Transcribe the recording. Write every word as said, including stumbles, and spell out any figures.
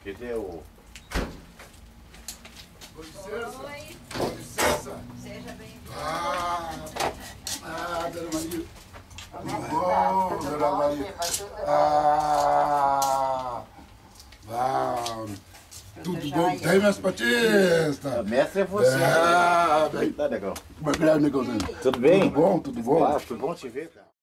Que deu. Com licença. Oi. Com licença. Seja bem-vindo. Ah, ah, dona Maria. Tudo bom, dona Maria? Ah, bom. Tudo bom? Tem, Mestre Baptista? Mestre é você. Ah, bem. Tá legal. Como é que é, negãozinho? Tudo bem? Tudo bom, tudo bom? Ah, tudo bom te ver, cara.